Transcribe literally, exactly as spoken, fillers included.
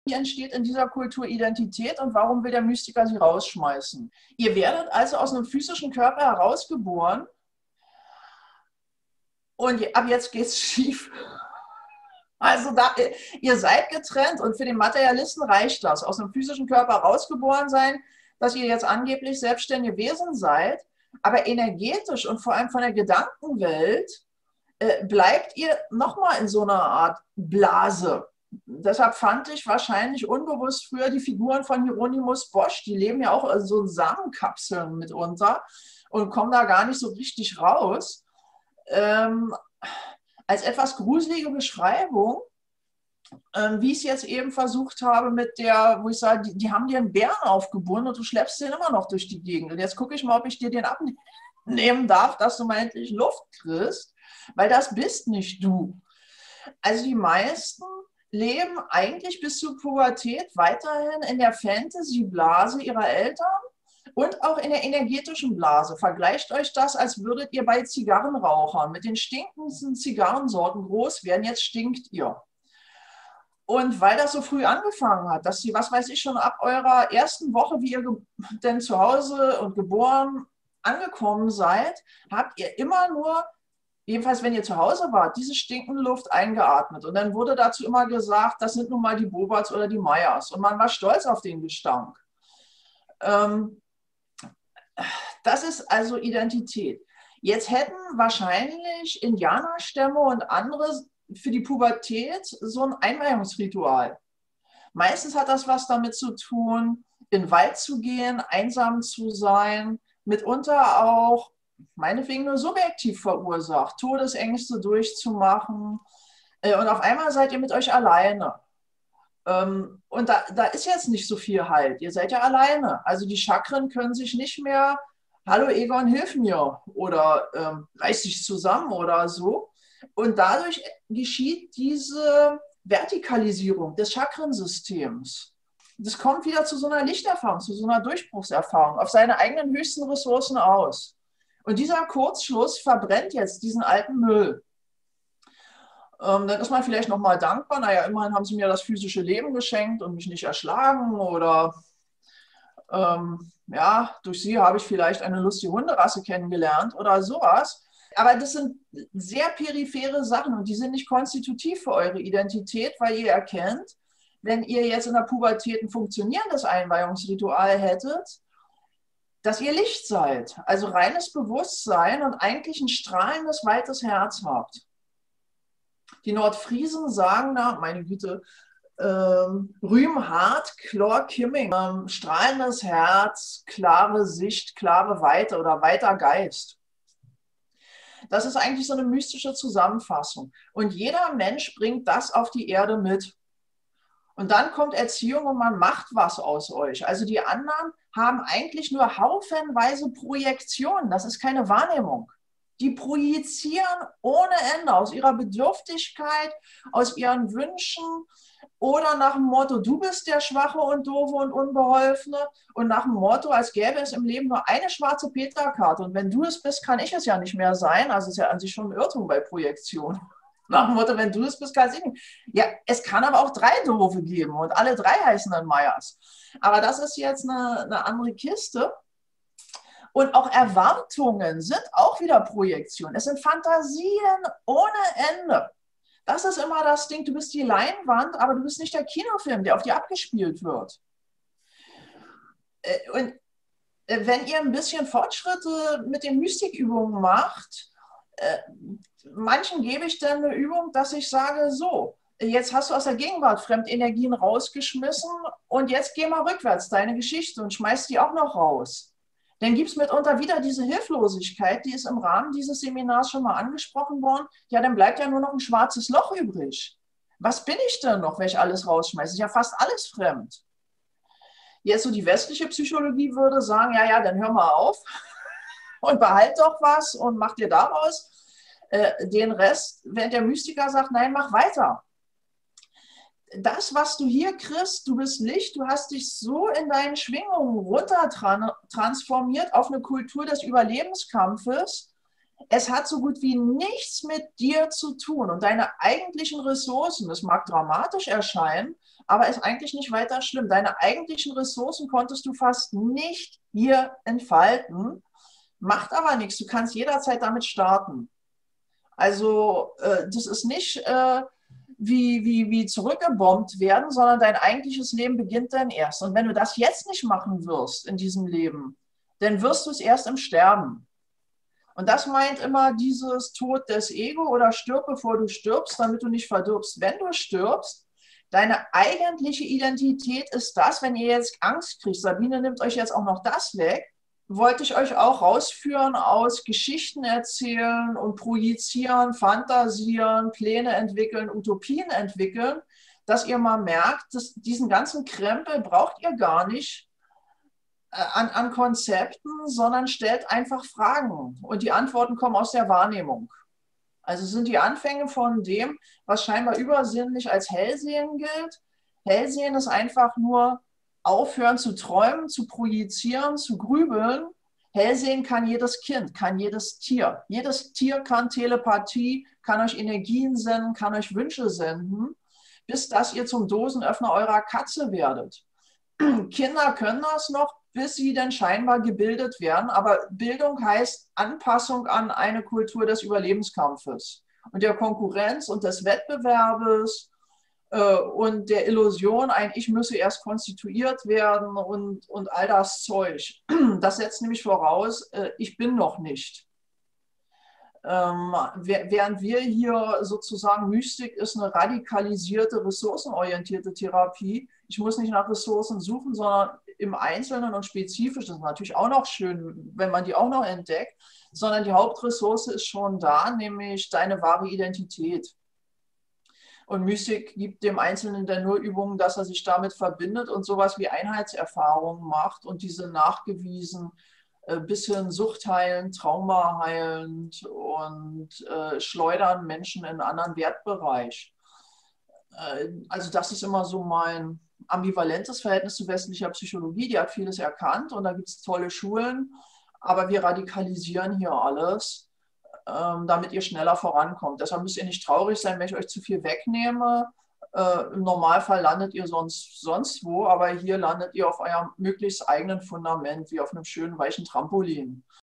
Wie entsteht in dieser Kultur Identität und warum will der Mystiker sie rausschmeißen? Ihr werdet also aus einem physischen Körper herausgeboren und ab jetzt geht's schief. Also da, ihr seid getrennt und für den Materialisten reicht das, aus einem physischen Körper rausgeboren sein, dass ihr jetzt angeblich selbstständige Wesen seid, aber energetisch und vor allem von der Gedankenwelt äh, bleibt ihr nochmal in so einer Art Blase. Deshalb fand ich wahrscheinlich unbewusst früher die Figuren von Hieronymus Bosch, die leben ja auch in so Samenkapseln mitunter und kommen da gar nicht so richtig raus. Ähm, als etwas gruselige Beschreibung, ähm, wie ich es jetzt eben versucht habe mit der, wo ich sage, die, die haben dir einen Bären aufgebunden und du schleppst den immer noch durch die Gegend. Und jetzt gucke ich mal, ob ich dir den abnehmen darf, dass du mal endlich Luft kriegst, weil das bist nicht du. Also die meisten leben eigentlich bis zur Pubertät weiterhin in der Fantasy-Blase ihrer Eltern und auch in der energetischen Blase. Vergleicht euch das, als würdet ihr bei Zigarrenrauchern mit den stinkendsten Zigarrensorten groß werden. Jetzt stinkt ihr. Und weil das so früh angefangen hat, dass sie, was weiß ich, schon ab eurer ersten Woche, wie ihr denn zu Hause und geboren angekommen seid, habt ihr immer nur, jedenfalls wenn ihr zu Hause wart, diese stinkende Luft eingeatmet. Und dann wurde dazu immer gesagt, das sind nun mal die Boberts oder die Meyers. Und man war stolz auf den Gestank. Ähm, das ist also Identität. Jetzt hätten wahrscheinlich Indianerstämme und andere für die Pubertät so ein Einweihungsritual. Meistens hat das was damit zu tun, in den Wald zu gehen, einsam zu sein, mitunter auch meinetwegen nur subjektiv verursacht, Todesängste durchzumachen. Und auf einmal seid ihr mit euch alleine. Und da, da ist jetzt nicht so viel Halt. Ihr seid ja alleine. Also die Chakren können sich nicht mehr, hallo Egon, hilf mir oder ähm, reiß dich zusammen oder so. Und dadurch geschieht diese Vertikalisierung des Chakrensystems. Das kommt wieder zu so einer Lichterfahrung, zu so einer Durchbruchserfahrung, auf seine eigenen höchsten Ressourcen aus. Und dieser Kurzschluss verbrennt jetzt diesen alten Müll. Ähm, dann ist man vielleicht nochmal dankbar, naja, immerhin haben sie mir das physische Leben geschenkt und mich nicht erschlagen oder ähm, ja, durch sie habe ich vielleicht eine lustige Hunderasse kennengelernt oder sowas. Aber das sind sehr periphere Sachen und die sind nicht konstitutiv für eure Identität, weil ihr erkennt, wenn ihr jetzt in der Pubertät ein funktionierendes Einweihungsritual hättet, dass ihr Licht seid, also reines Bewusstsein und eigentlich ein strahlendes, weites Herz habt. Die Nordfriesen sagen da, meine Güte, ähm, Rühm hart, Chlor Kimming, ähm, strahlendes Herz, klare Sicht, klare Weite oder weiter Geist. Das ist eigentlich so eine mystische Zusammenfassung. Und jeder Mensch bringt das auf die Erde mit. Und dann kommt Erziehung und man macht was aus euch. Also die anderen haben eigentlich nur haufenweise Projektionen. Das ist keine Wahrnehmung. Die projizieren ohne Ende aus ihrer Bedürftigkeit, aus ihren Wünschen oder nach dem Motto, du bist der Schwache und Doofe und Unbeholfene und nach dem Motto, als gäbe es im Leben nur eine schwarze Petra-Karte und wenn du es bist, kann ich es ja nicht mehr sein. Also es ist ja an sich schon ein Irrtum bei Projektion. Nach dem Motto, wenn du es bist, kann es nicht. Ja, es kann aber auch drei Doofe geben und alle drei heißen dann Meyers. Aber das ist jetzt eine, eine andere Kiste. Und auch Erwartungen sind auch wieder Projektion. Es sind Fantasien ohne Ende. Das ist immer das Ding, du bist die Leinwand, aber du bist nicht der Kinofilm, der auf dir abgespielt wird. Und wenn ihr ein bisschen Fortschritte mit den Mystikübungen macht, manchen gebe ich dann eine Übung, dass ich sage, so, jetzt hast du aus der Gegenwart Fremdenergien rausgeschmissen und jetzt geh mal rückwärts, deine Geschichte und schmeiß die auch noch raus. Dann gibt es mitunter wieder diese Hilflosigkeit, die ist im Rahmen dieses Seminars schon mal angesprochen worden. Ja, dann bleibt ja nur noch ein schwarzes Loch übrig. Was bin ich denn noch, wenn ich alles rausschmeiße? Ist ja fast alles fremd. Jetzt so die westliche Psychologie würde sagen, ja, ja, dann hör mal auf und behalt doch was und mach dir daraus äh, den Rest. Wenn der Mystiker sagt, nein, mach weiter. Das, was du hier kriegst, du bist Licht, du hast dich so in deinen Schwingungen runter transformiert auf eine Kultur des Überlebenskampfes. Es hat so gut wie nichts mit dir zu tun und deine eigentlichen Ressourcen, das mag dramatisch erscheinen, aber ist eigentlich nicht weiter schlimm. Deine eigentlichen Ressourcen konntest du fast nicht hier entfalten, macht aber nichts. Du kannst jederzeit damit starten. Also äh, das ist nicht äh, wie, wie, wie zurückgebombt werden, sondern dein eigentliches Leben beginnt dann erst. Und wenn du das jetzt nicht machen wirst in diesem Leben, dann wirst du es erst im Sterben. Und das meint immer dieses Tod des Ego oder stirb, bevor du stirbst, damit du nicht verdirbst. Wenn du stirbst, deine eigentliche Identität ist das, wenn ihr jetzt Angst kriegt, Sabine nimmt euch jetzt auch noch das weg, wollte ich euch auch rausführen aus Geschichten erzählen und projizieren, fantasieren, Pläne entwickeln, Utopien entwickeln, dass ihr mal merkt, dass diesen ganzen Krempel braucht ihr gar nicht an, an Konzepten, sondern stellt einfach Fragen und die Antworten kommen aus der Wahrnehmung. Also sind die Anfänge von dem, was scheinbar übersinnlich als Hellsehen gilt. Hellsehen ist einfach nur aufhören zu träumen, zu projizieren, zu grübeln. Hellsehen kann jedes Kind, kann jedes Tier. Jedes Tier kann Telepathie, kann euch Energien senden, kann euch Wünsche senden, bis dass ihr zum Dosenöffner eurer Katze werdet. Kinder können das noch, bis sie dann scheinbar gebildet werden. Aber Bildung heißt Anpassung an eine Kultur des Überlebenskampfes und der Konkurrenz und des Wettbewerbes äh, und der Illusion, ein Ich müsse erst konstituiert werden und, und all das Zeug. Das setzt nämlich voraus, äh, ich bin noch nicht. Ähm, während wir hier sozusagen, Mystik ist eine radikalisierte, ressourcenorientierte Therapie. Ich muss nicht nach Ressourcen suchen, sondern im Einzelnen und spezifisch, das ist natürlich auch noch schön, wenn man die auch noch entdeckt, sondern die Hauptressource ist schon da, nämlich deine wahre Identität. Und Mystik gibt dem Einzelnen dann nur Übungen, dass er sich damit verbindet und sowas wie Einheitserfahrungen macht und diese nachgewiesen bis hin suchtheilend, traumaheilend und äh, schleudern Menschen in einen anderen Wertbereich. Äh, also das ist immer so mein ambivalentes Verhältnis zu westlicher Psychologie. Die hat vieles erkannt und da gibt es tolle Schulen, aber wir radikalisieren hier alles, ähm, damit ihr schneller vorankommt. Deshalb müsst ihr nicht traurig sein, wenn ich euch zu viel wegnehme. Äh, Im Normalfall landet ihr sonst, sonst wo, aber hier landet ihr auf eurem möglichst eigenen Fundament, wie auf einem schönen weichen Trampolin.